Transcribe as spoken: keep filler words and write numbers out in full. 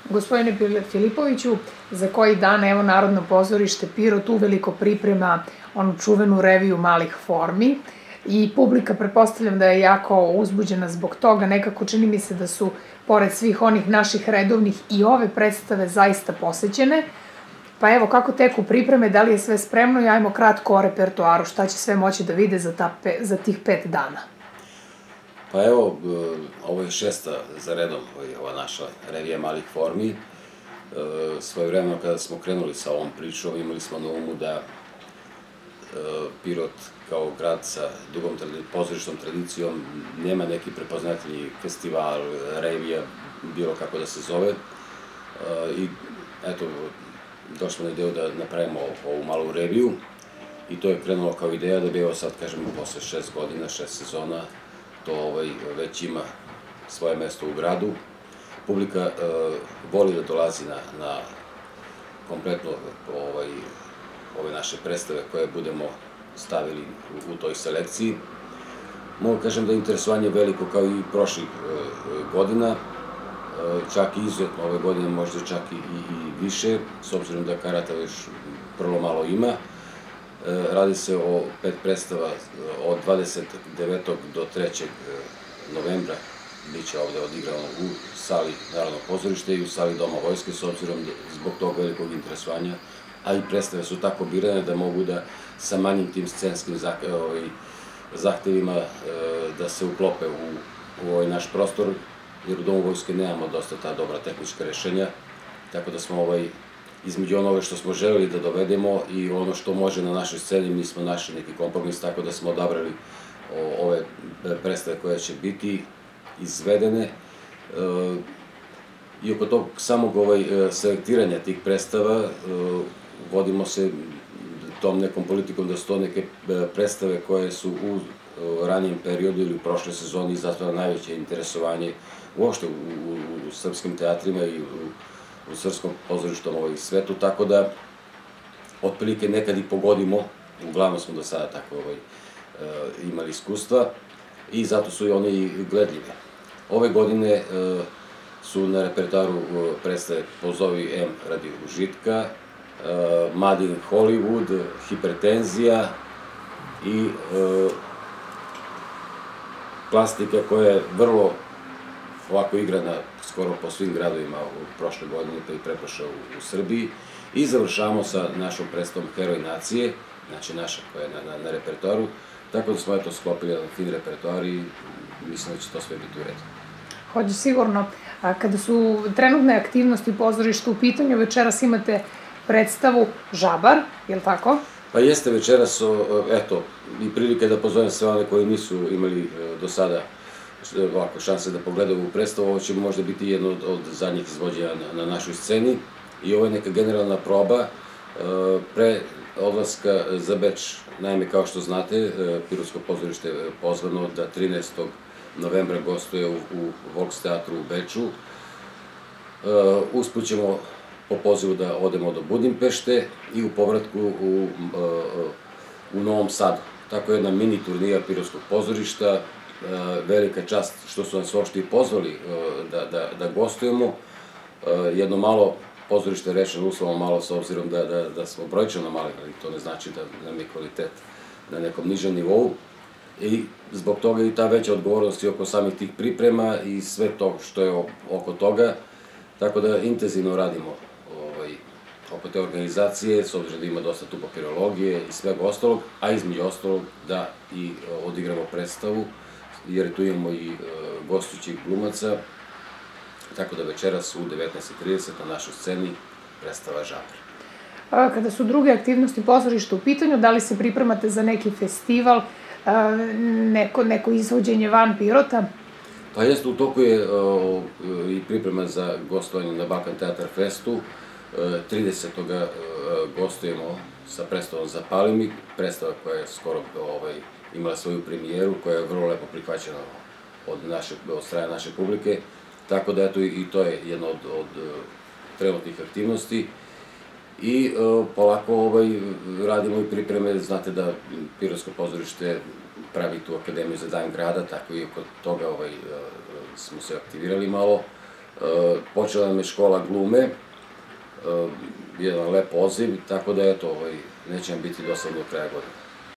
Gospodine Filipoviću, za koji dan, evo, Narodno pozorište Pirot uveliko priprema onu čuvenu reviju malih formi i publika, pretpostavljam da je jako uzbuđena zbog toga, nekako čini mi se da su, pored svih onih naših redovnih, i ove predstave zaista posećene. Pa evo, kako teku pripreme, da li je sve spremno i ajmo kratko o repertoaru, šta će sve moći da vide za tih pet dana. Pa evo, ovo je šesta za redom, ova naša revija malih formi. Svojevremeno kada smo krenuli sa ovom pričom, imali smo na umu da Pirot kao grad sa dugom pozorišnom tradicijom nema neki prepoznatljivi festival, revija, bilo kako da se zove. I eto, došli smo na ideju da napravimo ovu malu reviju i to je krenulo kao ideja da bi, evo sad kažem, posle šest godina, šest sezona, to već ima svoje mesto u gradu. Publika voli da dolazi na kompletno ove naše predstave koje budemo stavili u toj selekciji. Mogu kažem da je interesovanje veliko kao i prošlih godina, čak i izuzetno ove godine, možda čak i više, s obzirom da karata još vrlo malo ima. Radi se o pet predstava od dvadeset devetog do trećeg novembra, bit će ovde odigrano u sali Narodnog pozorišta i u sali Doma vojske, s obzirom zbog tog velikog interesovanja, a i predstave su tako birane da mogu da sa manjim tim scenskim zahtevima da se uklope u ovaj naš prostor, jer u Domu vojske nemamo dosta ta dobra tehnička rešenja, tako da smo između onoga što smo želeli da dovedemo i ono što može na našoj sceni, mi smo našli neki kompromis, tako da smo odabrali ove predstave koje će biti izvedene. I oko tog samog selektiranja tih predstava vodimo se tom nekom politikom da su to neke predstave koje su u ranijem periodu ili u prošle sezoni izazvale najveće interesovanje uopšte u srpskim teatrima i u srpskom pozorištom svetu, tako da otprilike nekad i pogodimo, uglavnom smo do sada tako imali iskustva i zato su i one i gledljive. Ove godine su na repertoaru predstave Pozovi M radi užitka, Made in Hollywood, Hipertenzija i Plastika koja je vrlo ovako igrana skoro po svim gradovima u prošle godine pa i preprošle u Srbiji. I završavamo sa našom predstavom Heroj nacije, znači naša koja je na repertoaru, tako da smo eto sklopili jedan fin repertoar i mislim da će to sve biti u redu. Hoće sigurno. Kada su trenutne aktivnosti pozorišta u pitanju, večeras imate predstavu Žabar, je li tako? Pa jeste večeras, eto, i prilike da pozovem sve one koji nisu imali do sada ovako šanse da pogledaju ovu predstavu. Ovo će možda biti jedno od zadnjih izvođenja na našoj sceni i ovo je neka generalna proba pre odlaska za Beč. Naime, kao što znate, Pirotsko pozorište je pozvano da trinaestog novembra gostuje u Volksteatru u Beču. Usput ćemo po pozivu da odemo do Budimpešte i u povratku u Novom Sadu. Tako je jedna mini turnija Pirotskog pozorišta. Velika čast što su nas uopšte i pozvali da gostujemo. Jedno malo pozorište je rešeno uslovom malo s obzirom da smo brojčano mali, ali to ne znači da nam je kvalitet na nekom nižem nivou. I zbog toga i ta veća odgovornost i oko samih tih priprema i sve to što je oko toga. Tako da intenzivno radimo oko te organizacije, s obzirom da ima dosta tu papirologije i svega ostalog, a između ostalog da i odigramo predstavu, jer tu imamo i gostujućih glumaca, tako da večeras u devetnaest i trideset na našoj sceni predstava Žabar. Kada su druge aktivnosti pozorišta u pitanju, da li se pripremate za neki festival, neko izvođenje van Pirota? Pa jeste, u toku je i priprema za gostovanje na Balkan Teatar Festu. tridesetog gostujemo sa predstavom Zapali mi, predstava koja je skoro imala svoju premijeru, koja je vrlo lepo prihvaćena od strane naše publike, tako da eto i to je jedna od trenutnih aktivnosti. I polako radimo i pripreme, znate da Pirotsko pozorište pravi tu akademiju za dan grada, tako i oko toga smo se aktivirali malo. počela nam je škola glume, jedan lep poziv, tako da eto, neće nam biti dosadno do kraja godine.